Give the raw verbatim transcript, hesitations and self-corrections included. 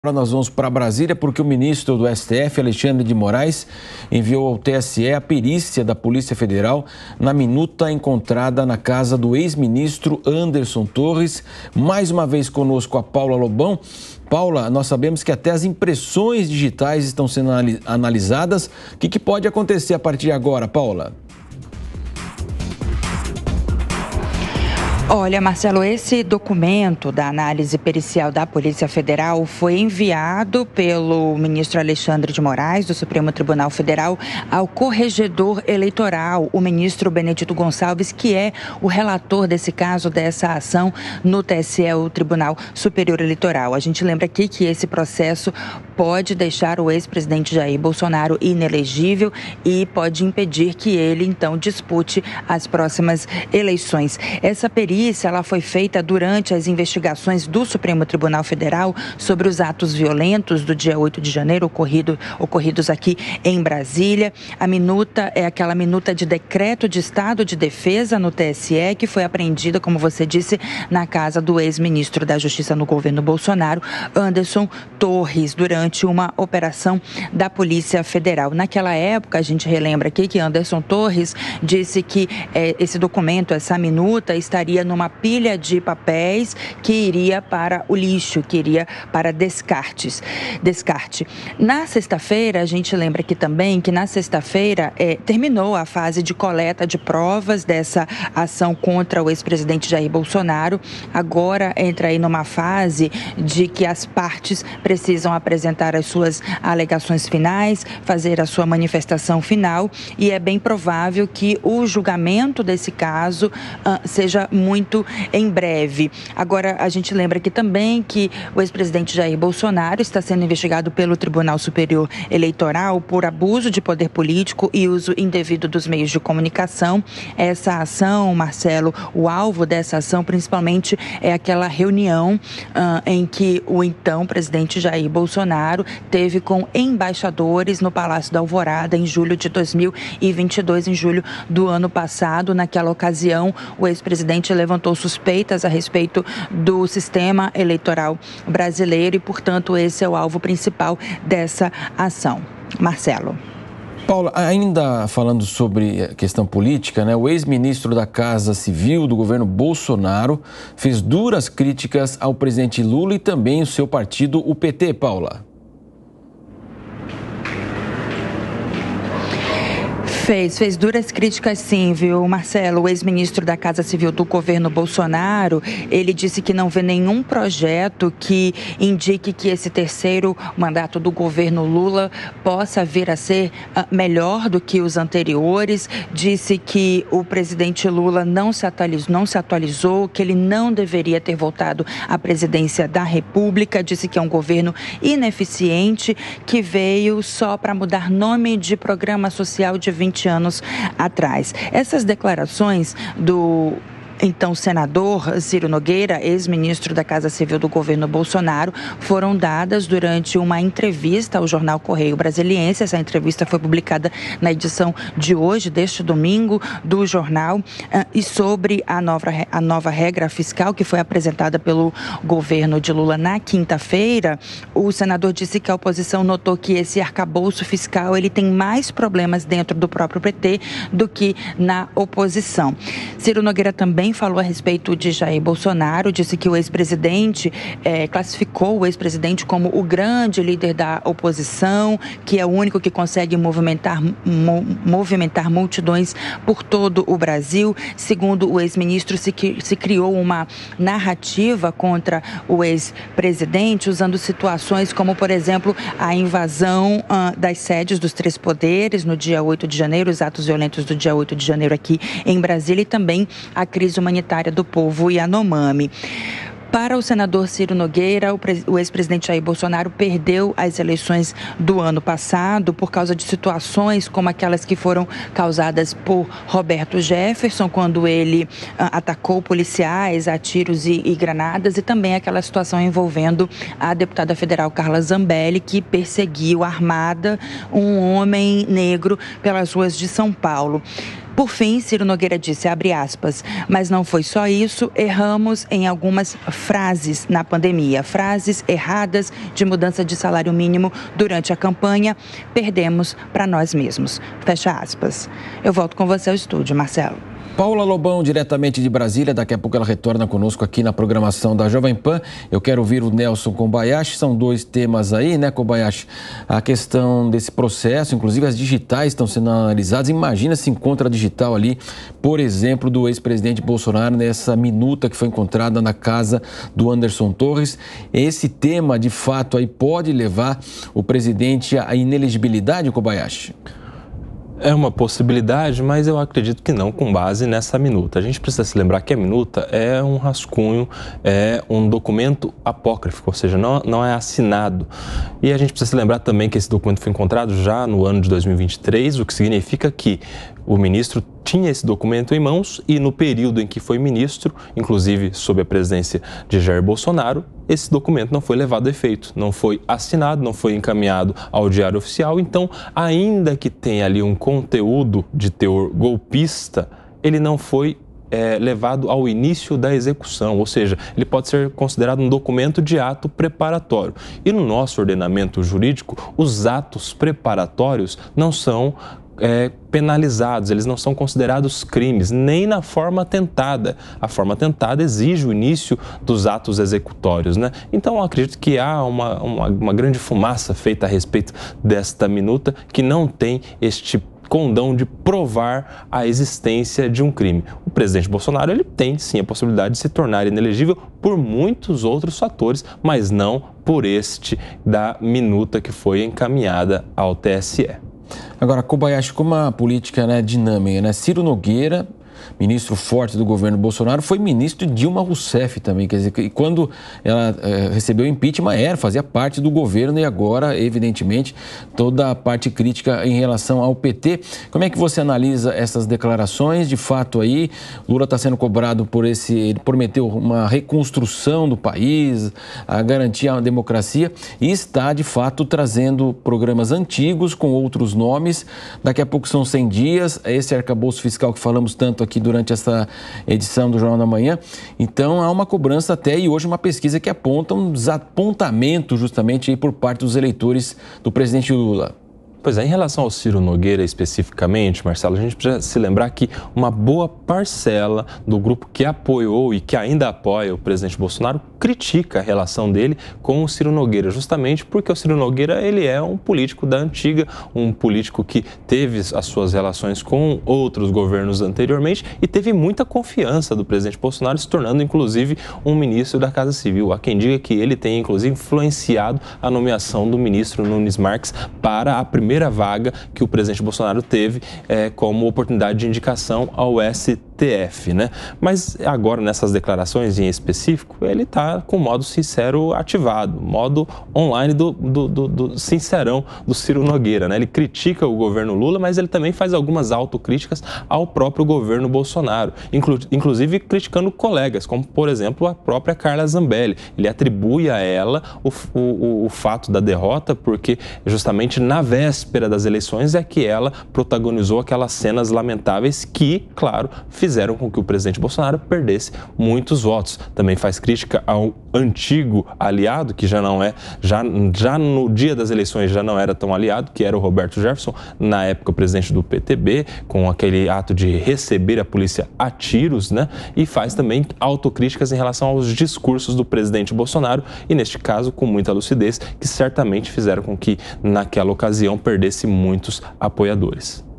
Agora nós vamos para Brasília porque o ministro do S T F, Alexandre de Moraes, enviou ao T S E a perícia da Polícia Federal na minuta encontrada na casa do ex-ministro Anderson Torres. Mais uma vez conosco a Paula Lobão. Paula, nós sabemos que até as impressões digitais estão sendo analisadas. O que, que pode acontecer a partir de agora, Paula? Olha, Marcelo, esse documento da análise pericial da Polícia Federal foi enviado pelo ministro Alexandre de Moraes, do Supremo Tribunal Federal, ao corregedor eleitoral, o ministro Benedito Gonçalves, que é o relator desse caso, dessa ação no T S E, o Tribunal Superior Eleitoral. A gente lembra aqui que esse processo pode deixar o ex-presidente Jair Bolsonaro inelegível e pode impedir que ele, então, dispute as próximas eleições. Essa perícia ela foi feita durante as investigações do Supremo Tribunal Federal sobre os atos violentos do dia oito de janeiro, ocorrido, ocorridos aqui em Brasília. A minuta é aquela minuta de decreto de estado de defesa no T S E, que foi apreendida, como você disse, na casa do ex-ministro da Justiça no governo Bolsonaro, Anderson Torres, durante uma operação da Polícia Federal. Naquela época, a gente relembra aqui que Anderson Torres disse que eh, esse documento, essa minuta, estaria numa pilha de papéis que iria para o lixo, que iria para descartes, descarte. Na sexta-feira, a gente lembra aqui também que na sexta-feira eh, terminou a fase de coleta de provas dessa ação contra o ex-presidente Jair Bolsonaro. Agora entra aí numa fase de que as partes precisam apresentar as suas alegações finais, fazer a sua manifestação final, e é bem provável que o julgamento desse caso uh, seja muito muito em breve. Agora, a gente lembra aqui também que o ex-presidente Jair Bolsonaro está sendo investigado pelo Tribunal Superior Eleitoral por abuso de poder político e uso indevido dos meios de comunicação. Essa ação, Marcelo, o alvo dessa ação principalmente é aquela reunião uh, em que o então presidente Jair Bolsonaro teve com embaixadores no Palácio da Alvorada em julho de dois mil e vinte e dois, em julho do ano passado. Naquela ocasião, o ex-presidente levantou suspeitas a respeito do sistema eleitoral brasileiro e, portanto, esse é o alvo principal dessa ação. Marcelo. Paula, ainda falando sobre a questão política, né? O ex-ministro da Casa Civil do governo Bolsonaro fez duras críticas ao presidente Lula e também o seu partido, o P T, Paula. Fez, fez duras críticas sim, viu, Marcelo? O ex-ministro da Casa Civil do governo Bolsonaro, ele disse que não vê nenhum projeto que indique que esse terceiro mandato do governo Lula possa vir a ser uh, melhor do que os anteriores. Disse que o presidente Lula não se atualizou, não se atualizou, que ele não deveria ter voltado à presidência da República. Disse que é um governo ineficiente, que veio só para mudar nome de programa social de vinte anos atrás. Essas declarações do então senador Ciro Nogueira, ex-ministro da Casa Civil do governo Bolsonaro, foram dadas durante uma entrevista ao jornal Correio Brasiliense. Essa entrevista foi publicada na edição de hoje, deste domingo, do jornal, e sobre a nova, a nova regra fiscal que foi apresentada pelo governo de Lula na quinta-feira. O senador disse que a oposição notou que esse arcabouço fiscal ele tem mais problemas dentro do próprio P T do que na oposição. Ciro Nogueira também falou a respeito de Jair Bolsonaro, disse que o ex-presidente eh, classificou o ex-presidente como o grande líder da oposição, que é o único que consegue movimentar, mo, movimentar multidões por todo o Brasil. Segundo o ex-ministro, se, se criou uma narrativa contra o ex-presidente, usando situações como, por exemplo, a invasão uh, das sedes dos três poderes no dia oito de janeiro, os atos violentos do dia oito de janeiro aqui em Brasília, e também a crise humanitária do povo Yanomami. Para o senador Ciro Nogueira, o ex-presidente Jair Bolsonaro perdeu as eleições do ano passado por causa de situações como aquelas que foram causadas por Roberto Jefferson, quando ele uh, atacou policiais a tiros e, e granadas, e também aquela situação envolvendo a deputada federal Carla Zambelli, que perseguiu armada um homem negro pelas ruas de São Paulo. Por fim, Ciro Nogueira disse, abre aspas, mas não foi só isso, erramos em algumas frases na pandemia, frases erradas de mudança de salário mínimo durante a campanha, perdemos para nós mesmos. Fecha aspas. Eu volto com você ao estúdio, Marcelo. Paula Lobão, diretamente de Brasília, daqui a pouco ela retorna conosco aqui na programação da Jovem Pan. Eu quero ouvir o Nelson Kobayashi, são dois temas aí, né, Kobayashi? A questão desse processo, inclusive as digitais estão sendo analisadas. Imagina se encontra a digital ali, por exemplo, do ex-presidente Bolsonaro nessa minuta que foi encontrada na casa do Anderson Torres. Esse tema, de fato, aí pode levar o presidente à inelegibilidade, Kobayashi? É uma possibilidade, mas eu acredito que não, com base nessa minuta. A gente precisa se lembrar que a minuta é um rascunho, é um documento apócrifo, ou seja, não, não é assinado. E a gente precisa se lembrar também que esse documento foi encontrado já no ano de dois mil e vinte e três, o que significa que o ministro tinha esse documento em mãos e no período em que foi ministro, inclusive sob a presidência de Jair Bolsonaro, esse documento não foi levado a efeito, não foi assinado, não foi encaminhado ao Diário Oficial. Então, ainda que tenha ali um conteúdo de teor golpista, ele não foi é, levado ao início da execução, ou seja, ele pode ser considerado um documento de ato preparatório. E no nosso ordenamento jurídico, os atos preparatórios não são É, penalizados, eles não são considerados crimes, nem na forma tentada. A forma tentada exige o início dos atos executórios, né? Então, eu acredito que há uma, uma, uma grande fumaça feita a respeito desta minuta que não tem este condão de provar a existência de um crime. O presidente Bolsonaro, ele tem sim a possibilidade de se tornar inelegível por muitos outros fatores, mas não por este da minuta que foi encaminhada ao T S E. Agora, Kobayashi, como a política, né, dinâmica, né? Ciro Nogueira, ministro forte do governo Bolsonaro, foi ministro de Dilma Rousseff também, quer dizer, e quando ela é, recebeu o impeachment, era, fazia parte do governo e agora, evidentemente, toda a parte crítica em relação ao P T. Como é que você analisa essas declarações? De fato aí, Lula está sendo cobrado por esse, ele prometeu uma reconstrução do país, a garantir a democracia e está, de fato, trazendo programas antigos com outros nomes. Daqui a pouco são cem dias, esse arcabouço fiscal que falamos tanto aqui durante essa edição do Jornal da Manhã. Então, há uma cobrança até e hoje uma pesquisa que aponta um desapontamento justamente aí por parte dos eleitores do presidente Lula. Pois é, em relação ao Ciro Nogueira especificamente, Marcelo, a gente precisa se lembrar que uma boa parcela do grupo que apoiou e que ainda apoia o presidente Bolsonaro critica a relação dele com o Ciro Nogueira, justamente porque o Ciro Nogueira, ele é um político da antiga, um político que teve as suas relações com outros governos anteriormente e teve muita confiança do presidente Bolsonaro, se tornando inclusive um ministro da Casa Civil. Há quem diga que ele tem inclusive influenciado a nomeação do ministro Nunes Marques para a primeira primeira vaga que o presidente Bolsonaro teve é, como oportunidade de indicação ao S T F, né? Mas agora, nessas declarações em específico, ele está com o modo sincero ativado, modo online do, do, do, do sincerão do Ciro Nogueira, né? Ele critica o governo Lula, mas ele também faz algumas autocríticas ao próprio governo Bolsonaro, inclu, inclusive criticando colegas, como, por exemplo, a própria Carla Zambelli. Ele atribui a ela o, o, o fato da derrota, porque justamente na véspera das eleições é que ela protagonizou aquelas cenas lamentáveis que, claro, fizeram com que o presidente Bolsonaro perdesse muitos votos. Também faz crítica ao antigo aliado, que já não é, já, já no dia das eleições já não era tão aliado, que era o Roberto Jefferson, na época o presidente do P T B, com aquele ato de receber a polícia a tiros, né? E faz também autocríticas em relação aos discursos do presidente Bolsonaro, e neste caso com muita lucidez, que certamente fizeram com que naquela ocasião perdesse muitos apoiadores.